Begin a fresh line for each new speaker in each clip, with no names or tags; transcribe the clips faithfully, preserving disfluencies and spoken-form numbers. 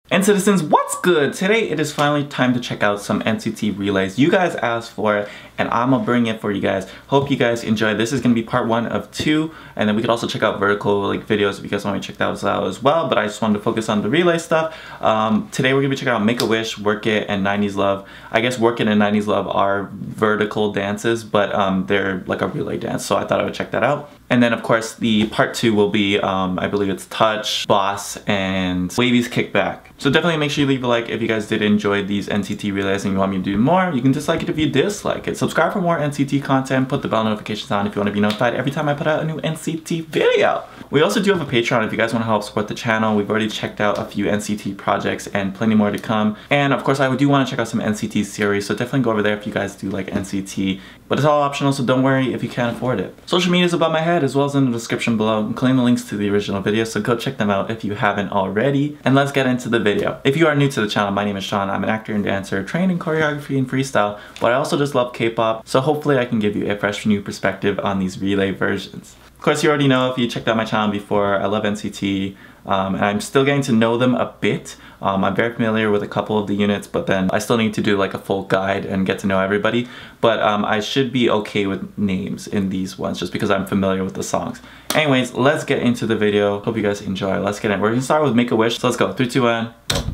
And citizens, what's good? Today it is finally time to check out some N C T relays. You guys asked for it and I'm gonna bring it for you guys. Hope you guys enjoy. This is gonna be part one of two, and then we could also check out vertical like videos if you guys want to check those out as well, but I just wanted to focus on the relay stuff. Um, today we're gonna be checking out Make-A-Wish, Work It, and nineties Love. I guess Work It and nineties Love are vertical dances, but um, they're like a relay dance, so I thought I would check that out. And then of course the part two will be, um, I believe it's Touch, Boss, and Wavy's Kickback. So definitely make sure you leave a like if you guys did enjoy these N C T relays and you want me to do more. You can dislike it if you dislike it. Subscribe for more N C T content, put the bell notifications on if you want to be notified every time I put out a new N C T video. We also do have a Patreon if you guys want to help support the channel. We've already checked out a few N C T projects and plenty more to come. And of course I do want to check out some N C T series, so definitely go over there if you guys do like N C T. But it's all optional, so don't worry if you can't afford it. Social media is above my head as well as in the description below, including the links to the original video, so go check them out if you haven't already. And let's get into the video. If you are new to the channel, my name is Sean. I'm an actor and dancer, trained in choreography and freestyle, but I also just love K-pop, so hopefully I can give you a fresh new perspective on these relay versions. Of course, you already know if you checked out my channel before, I love N C T, um, and I'm still getting to know them a bit. Um, I'm very familiar with a couple of the units, but then I still need to do like a full guide and get to know everybody. But um, I should be okay with names in these ones just because I'm familiar with the songs. Anyways, let's get into the video. Hope you guys enjoy. Let's get in. We're gonna start with Make-A-Wish. So let's go. three, two, one.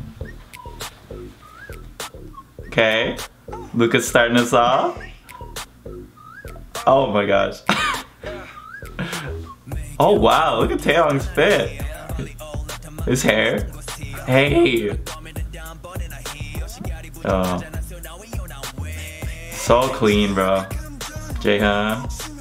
Okay. Lucas starting us off. Oh my gosh. Oh wow, look at Taeyong's fit. His hair. Hey. Oh. So clean, bro. Jaehyun.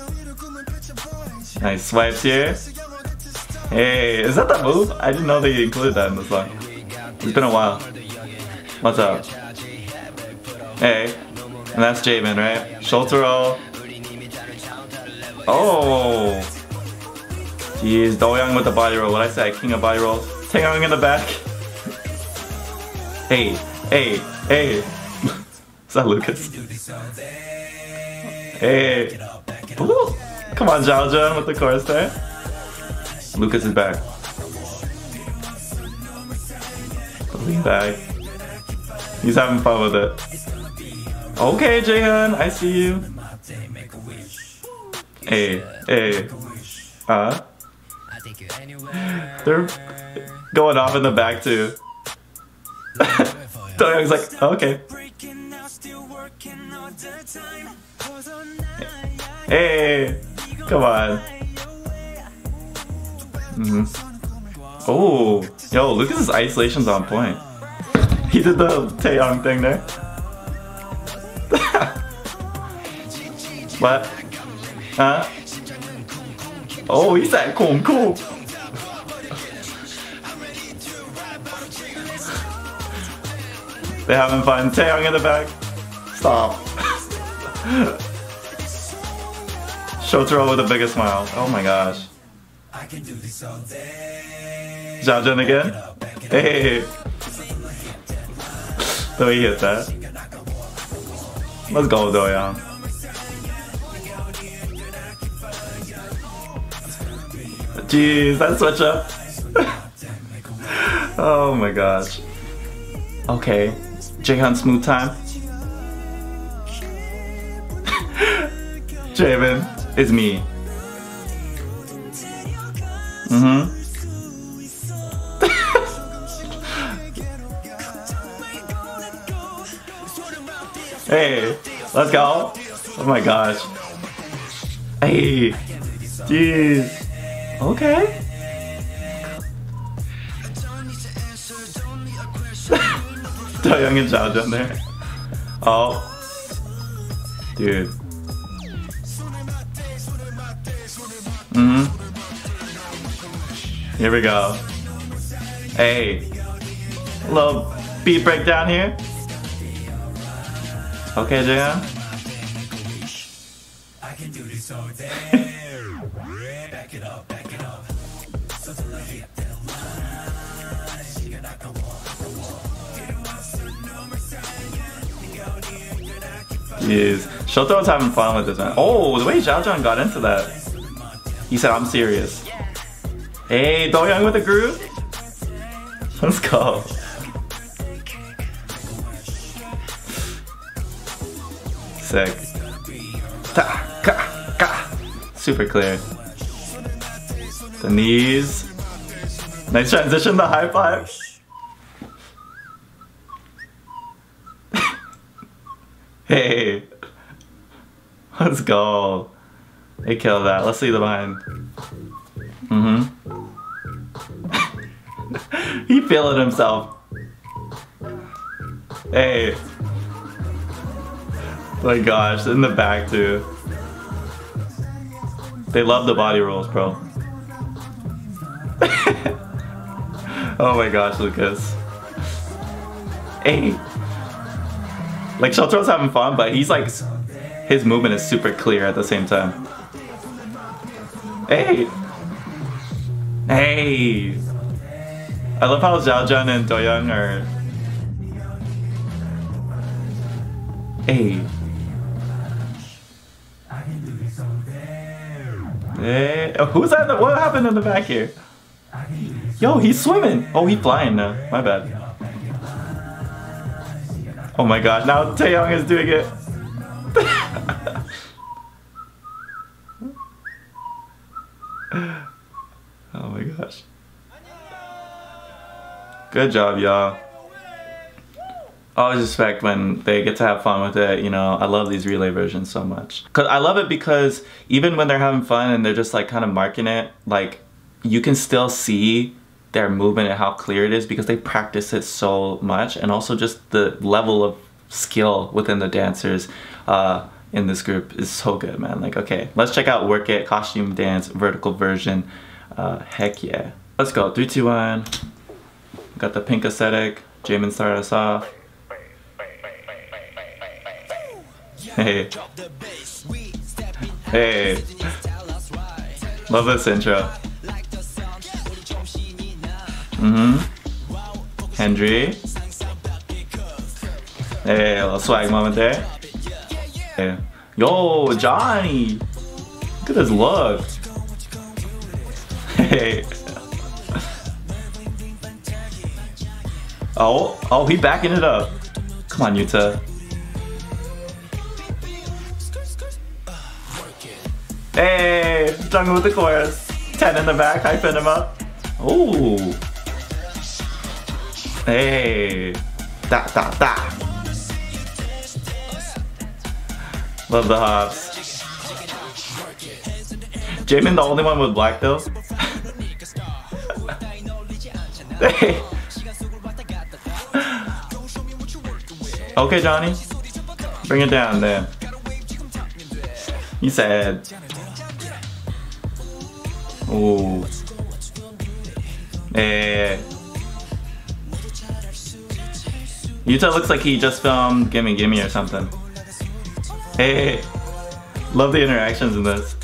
Nice swipes here. Hey, is that the move? I didn't know they included that in the song. It's been a while. What's up? Hey. And that's Jaemin, right? Shoulder roll. Oh. Jeez, Doyoung with the body roll. What I say? King of body roll. Taeyong in the back. Hey, hey, hey. Is that Lucas? Hey. Ooh. Come on, Xiaojun with the chorus there. Lucas is back. Lean back. He's having fun with it. Okay, Jaehyun, I see you. Hey, hey. Uh. They're going off in the back too. Doyoung's like, oh, okay. Hey, come on. Mm-hmm. Oh, yo, Lucas's isolation's on point. He did the Taeyong thing there. What? Huh? Oh, he said cool, cool. They having fun. Taeyong in the back. Stop. Shotaro with the biggest smile. Oh my gosh. Xiaojun again? Hey. The way he hit that. Let's go, Doyoung. Jeez, that switch up. Oh my gosh. Okay. Jaehyun smooth time. Jaemin is me. Mm-hmm. Hey, let's go. Oh my gosh. Hey. Jeez. Okay. Doyoung and Xiaojun there. Oh. Dude. Mm-hmm. Here we go. Hey. A little beat breakdown here. Okay, Jaehyun. Back it up, back it up. Jeez. Shoto's having fun with this, man. Oh, the way Xiaojun got into that. He said, I'm serious. Hey, Doyoung with the groove. Let's go. Sick. Ta, ka, ka. Super clear. The knees. Nice transition, the high five. Hey. Let's go. They killed that. Let's see the behind. Mm-hmm. He feeling himself. Hey. My gosh, in the back too. They love the body rolls, bro. Oh my gosh, Lucas. Hey. Like, Shotaro's having fun, but he's like, his movement is super clear at the same time. Hey. Hey. I love how Xiaojun and Doyoung are... Hey. Hey. Oh, who's that? The, what happened in the back here? Yo, he's swimming. Oh, he's flying now. My bad. Oh my god, now Taeyong is doing it. Oh my gosh. Good job, y'all. I always respect when they get to have fun with it, you know. I love these relay versions so much. Cause I love it because even when they're having fun and they're just like kind of marking it, like you can still see their movement and how clear it is because they practice it so much, and also just the level of skill within the dancers uh, in this group is so good, man. Like, okay, let's check out Work It, costume dance, vertical version. Uh, heck yeah. Let's go, three, two, one. Got the pink aesthetic. Jaemin started us off. Hey. Hey. Love this intro. Mm-hmm. Hendry. Hey, a little swag moment there. Hey. Yo, Johnny! Look at his look. Hey. Oh, oh, he backing it up. Come on, Yuta. Hey, Jungwoo with the chorus. ten in the back, hyping him up. Ooh. Hey. Da, da, da. Love the hops. Jaemin the only one with black though. Hey. Okay, Johnny. Bring it down there. He said. Ooh. Hey. Yuta looks like he just filmed Gimme Gimme or something. Hey. Love the interactions in this.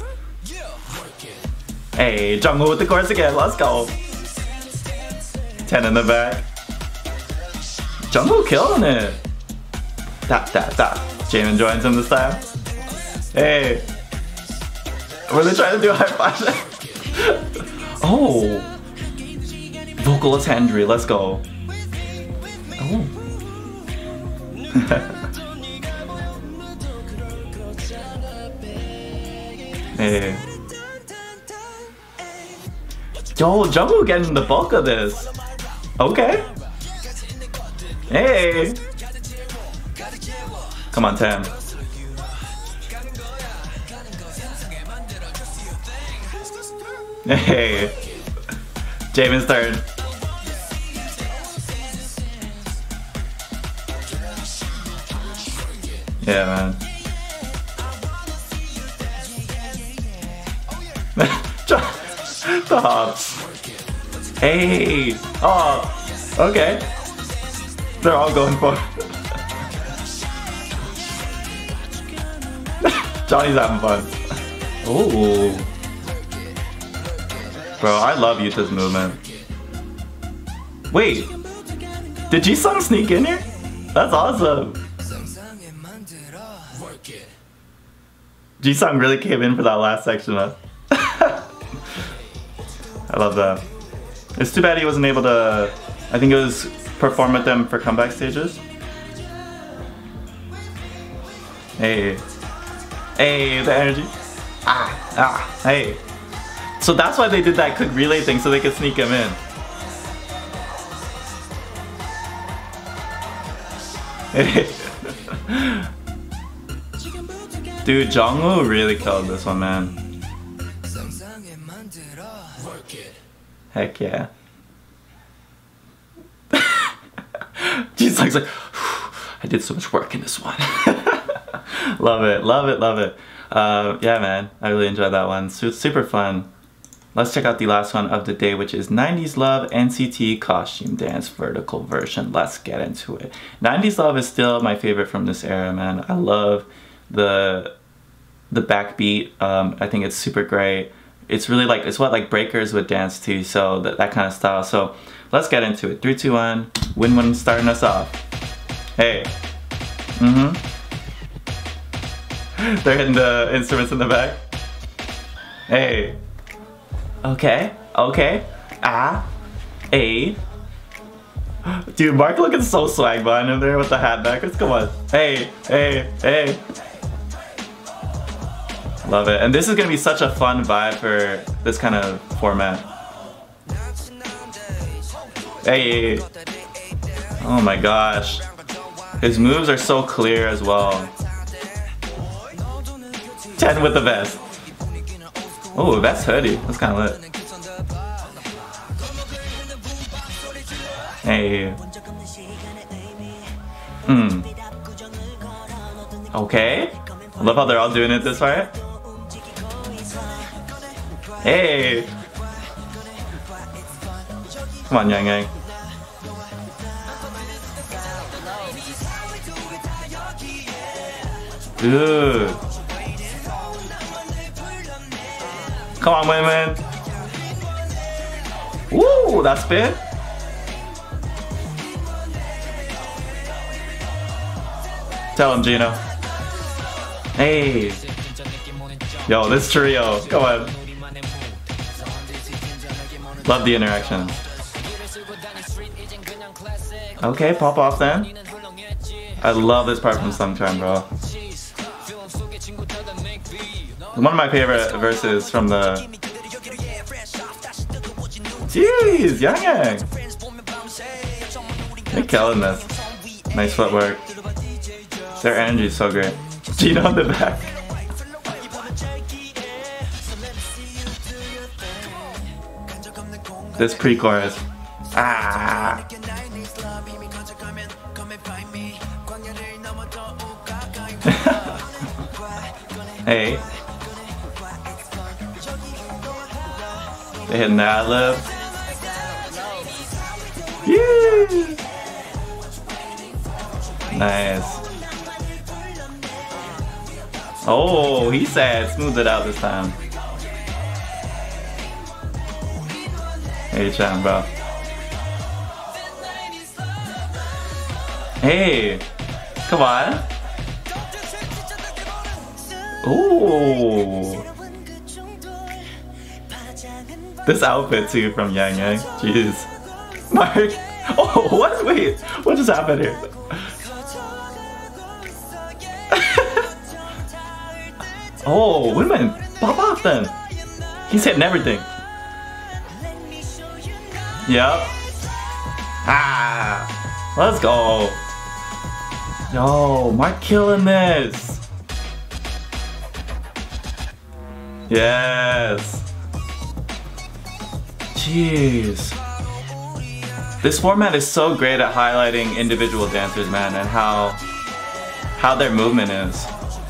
Hey, Jungwoo with the chorus again. Let's go. ten in the back. Jungwoo killing it. Da da da. Jaemin joins him this time. Hey. Were they trying to do a high five? Oh. Vocalist Hendry, let's go. Oh. Hey. Yo, Jungwoo getting the bulk of this. Okay. Hey. Come on, Tam. Hey. Jaemin's turn. Yeah, man. The hops. Hey. Oh. Okay. They're all going for it. Johnny's having fun. Ooh. Bro, I love Yuta's movement. Wait. Did Jisung sneak in here? That's awesome. Jisung really came in for that last section, huh? I love that. It's too bad he wasn't able to, I think it was perform with them for comeback stages. Hey. Hey, the energy. Ah, ah, hey. So that's why they did that quick relay thing, so they could sneak him in. Dude, Jongwoo really killed this one, man. Heck yeah. She's like, I did so much work in this one. Love it, love it, love it. Uh, yeah, man, I really enjoyed that one. So, super fun. Let's check out the last one of the day, which is nineties Love N C T Costume Dance Vertical version. Let's get into it. nineties Love is still my favorite from this era, man. I love the the backbeat. Um, I think it's super great. It's really like, it's what like breakers would dance to, so that, that kind of style. So let's get into it. Three, two, one. Winwin starting us off. Hey. Mm-hmm. They're hitting the instruments in the back. Hey. Okay. Okay. Ah. A. Dude, Mark looking so swag behind him there with the hat backwards. Come on. Hey. Hey. Hey. Love it. And this is gonna be such a fun vibe for this kind of format. Hey. Oh my gosh. His moves are so clear as well. ten with the vest. Oh, vest hoodie. That's kind of lit. Hey. Hmm. Okay. I love how they're all doing it this way. Hey. Come on, Yang Yang. Dude. Come on, women. Woo, that spin. Tell him, Gino. Hey. Yo, this trio. Come on. Love the interaction. Okay, pop off then. I love this part from Sungchan, bro. One of my favorite verses from the... Jeez, Yang Yang! They're killing this. Nice footwork. Their energy is so great. Gino on the back. This pre-chorus. Ah! Hey. They hitting the ad-lib. Yeah. Nice. Oh, he said smooth it out this time. Hey, Chan, bro. Hey. Come on. Ooh. This outfit too from Yang Yang. Jeez. Mark. Oh, what? Wait. What just happened here? Oh, Winman. Pop off then. He's hitting everything. Yep. Ah. Let's go. Yo, Mark killing this. Yes. Jeez. This format is so great at highlighting individual dancers, man, and how how their movement is.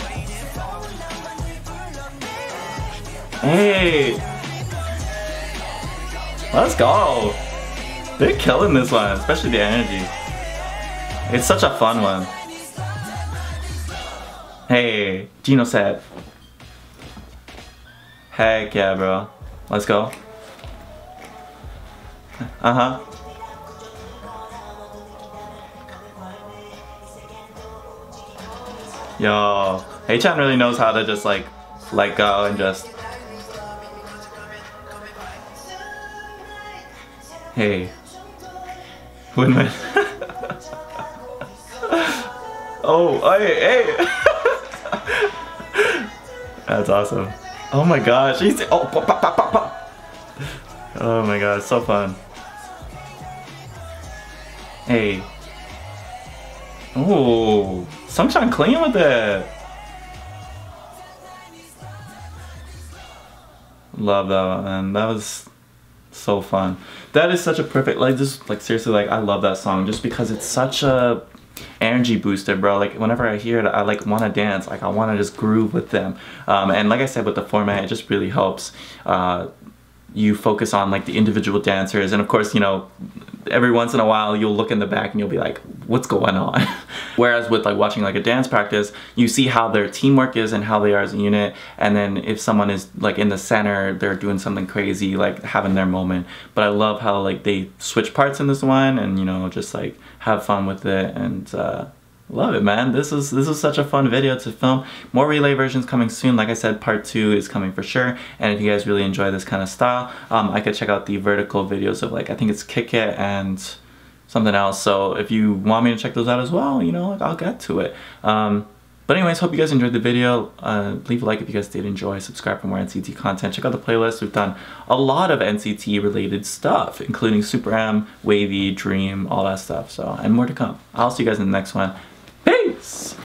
Hey. Let's go. They're killing this one, especially the energy. It's such a fun one. Hey, Gino said. Heck yeah, bro. Let's go. Uh-huh. Yo, Haechan really knows how to just like let go and just... Hey. Winman. Oh, hey, hey. That's awesome. Oh my gosh, he's oh pop, pop, pop, pop, pop. Oh my god, so fun. Hey. Oh, Sunshine clean with it. Love that one, man. That was so fun. That is such a perfect, like, just like seriously, like I love that song just because it's such a energy booster, bro. Like whenever I hear it, I like want to dance. Like I want to just groove with them. Um, and like I said, with the format, it just really helps uh, you focus on like the individual dancers. And of course, you know, every once in a while you'll look in the back and you'll be like, what's going on? Whereas with like watching like a dance practice, you see how their teamwork is and how they are as a unit. And then if someone is like in the center, they're doing something crazy, like having their moment. But I love how like they switch parts in this one and, you know, just like have fun with it. And uh, love it, man. This is this is such a fun video to film. More relay versions coming soon. Like I said, part two is coming for sure. And if you guys really enjoy this kind of style, um, I could check out the vertical videos of like, I think it's Kick It and something else. So if you want me to check those out as well, you know, like I'll get to it. Um, but anyways, hope you guys enjoyed the video. Uh, leave a like if you guys did enjoy. Subscribe for more N C T content. Check out the playlist. We've done a lot of N C T related stuff, including Super M, Wavy, Dream, all that stuff. So, and more to come. I'll see you guys in the next one. Peace!